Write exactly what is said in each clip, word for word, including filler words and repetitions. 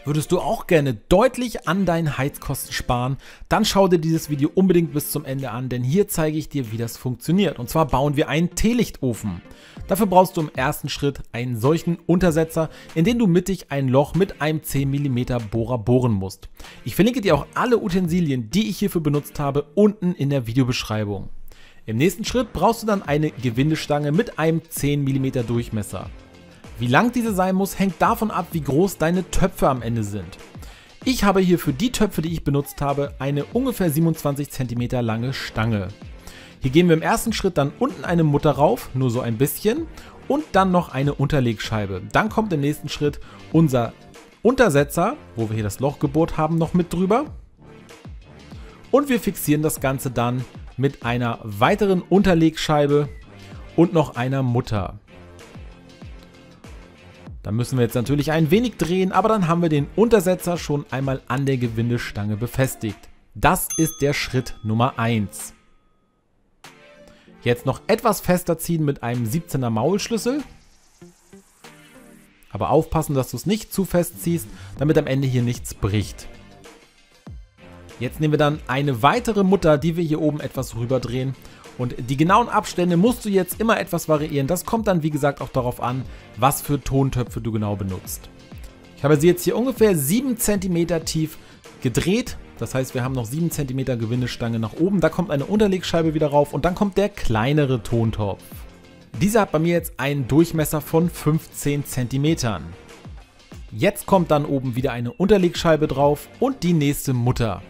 Würdest du auch gerne deutlich an deinen Heizkosten sparen? Dann schau dir dieses Video unbedingt bis zum Ende an, denn hier zeige ich dir, wie das funktioniert. Und zwar bauen wir einen Teelichtofen. Dafür brauchst du im ersten Schritt einen solchen Untersetzer, in den du mittig ein Loch mit einem zehn Millimeter Bohrer bohren musst. Ich verlinke dir auch alle Utensilien, die ich hierfür benutzt habe, unten in der Videobeschreibung. Im nächsten Schritt brauchst du dann eine Gewindestange mit einem zehn Millimeter Durchmesser. Wie lang diese sein muss, hängt davon ab, wie groß deine Töpfe am Ende sind. Ich habe hier für die Töpfe, die ich benutzt habe, eine ungefähr siebenundzwanzig Zentimeter lange Stange. Hier geben wir im ersten Schritt dann unten eine Mutter rauf, nur so ein bisschen, und dann noch eine Unterlegscheibe. Dann kommt im nächsten Schritt unser Untersetzer, wo wir hier das Loch gebohrt haben, noch mit drüber. Und wir fixieren das Ganze dann mit einer weiteren Unterlegscheibe und noch einer Mutter. Da müssen wir jetzt natürlich ein wenig drehen, aber dann haben wir den Untersetzer schon einmal an der Gewindestange befestigt. Das ist der Schritt Nummer eins. Jetzt noch etwas fester ziehen mit einem siebzehner Maulschlüssel. Aber aufpassen, dass du es nicht zu fest ziehst, damit am Ende hier nichts bricht. Jetzt nehmen wir dann eine weitere Mutter, die wir hier oben etwas rüberdrehen. Und die genauen Abstände musst du jetzt immer etwas variieren. Das kommt dann wie gesagt auch darauf an, was für Tontöpfe du genau benutzt. Ich habe sie jetzt hier ungefähr sieben Zentimeter tief gedreht. Das heißt, wir haben noch sieben Zentimeter Gewindestange nach oben. Da kommt eine Unterlegscheibe wieder rauf und dann kommt der kleinere Tontopf. Dieser hat bei mir jetzt einen Durchmesser von fünfzehn Zentimetern. Jetzt kommt dann oben wieder eine Unterlegscheibe drauf und die nächste Mutter.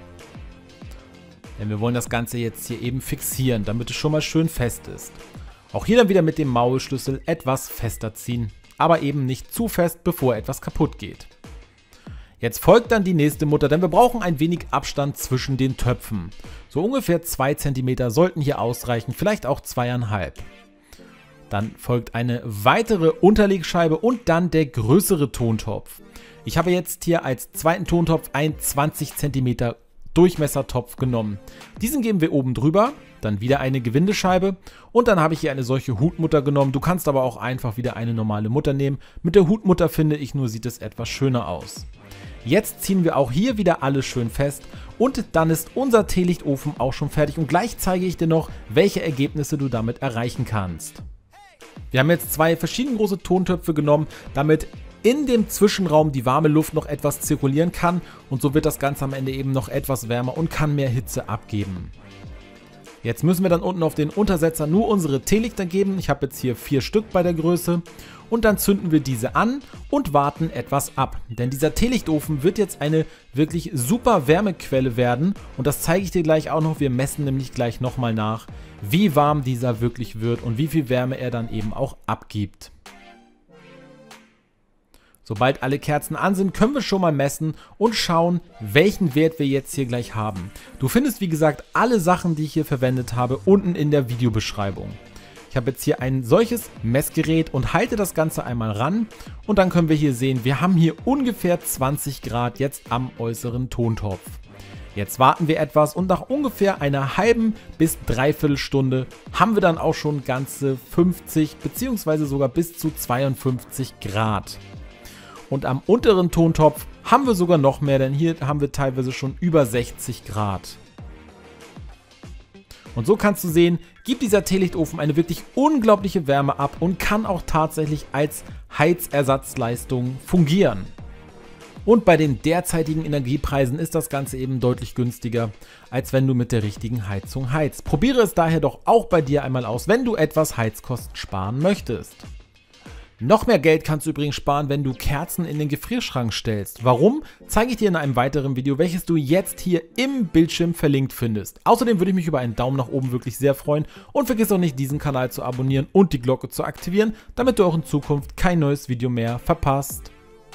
Denn wir wollen das Ganze jetzt hier eben fixieren, damit es schon mal schön fest ist. Auch hier dann wieder mit dem Maulschlüssel etwas fester ziehen, aber eben nicht zu fest, bevor etwas kaputt geht. Jetzt folgt dann die nächste Mutter, denn wir brauchen ein wenig Abstand zwischen den Töpfen. So ungefähr zwei Zentimeter sollten hier ausreichen, vielleicht auch zwei Komma fünf. Dann folgt eine weitere Unterlegscheibe und dann der größere Tontopf. Ich habe jetzt hier als zweiten Tontopf einen zwanzig Zentimeter Durchmessertopf genommen. Diesen geben wir oben drüber, dann wieder eine Gewindescheibe und dann habe ich hier eine solche Hutmutter genommen. Du kannst aber auch einfach wieder eine normale Mutter nehmen. Mit der Hutmutter finde ich nur, sieht es etwas schöner aus. Jetzt ziehen wir auch hier wieder alles schön fest und dann ist unser Teelichtofen auch schon fertig und gleich zeige ich dir noch, welche Ergebnisse du damit erreichen kannst. Wir haben jetzt zwei verschieden große Tontöpfe genommen, damit in dem Zwischenraum die warme Luft noch etwas zirkulieren kann und so wird das Ganze am Ende eben noch etwas wärmer und kann mehr Hitze abgeben. Jetzt müssen wir dann unten auf den Untersetzer nur unsere Teelichter geben. Ich habe jetzt hier vier Stück bei der Größe und dann zünden wir diese an und warten etwas ab. Denn dieser Teelichtofen wird jetzt eine wirklich super Wärmequelle werden und das zeige ich dir gleich auch noch. Wir messen nämlich gleich nochmal nach, wie warm dieser wirklich wird und wie viel Wärme er dann eben auch abgibt. Sobald alle Kerzen an sind, können wir schon mal messen und schauen, welchen Wert wir jetzt hier gleich haben. Du findest wie gesagt alle Sachen, die ich hier verwendet habe, unten in der Videobeschreibung. Ich habe jetzt hier ein solches Messgerät und halte das Ganze einmal ran und dann können wir hier sehen, wir haben hier ungefähr zwanzig Grad jetzt am äußeren Tontopf. Jetzt warten wir etwas und nach ungefähr einer halben bis dreiviertel Stunde haben wir dann auch schon ganze fünfzig bzw. sogar bis zu zweiundfünfzig Grad. Und am unteren Tontopf haben wir sogar noch mehr, denn hier haben wir teilweise schon über sechzig Grad. Und so kannst du sehen, gibt dieser Teelichtofen eine wirklich unglaubliche Wärme ab und kann auch tatsächlich als Heizersatzleistung fungieren. Und bei den derzeitigen Energiepreisen ist das Ganze eben deutlich günstiger, als wenn du mit der richtigen Heizung heizt. Probiere es daher doch auch bei dir einmal aus, wenn du etwas Heizkosten sparen möchtest. Noch mehr Geld kannst du übrigens sparen, wenn du Kerzen in den Gefrierschrank stellst. Warum? Zeige ich dir in einem weiteren Video, welches du jetzt hier im Bildschirm verlinkt findest. Außerdem würde ich mich über einen Daumen nach oben wirklich sehr freuen und vergiss auch nicht, diesen Kanal zu abonnieren und die Glocke zu aktivieren, damit du auch in Zukunft kein neues Video mehr verpasst.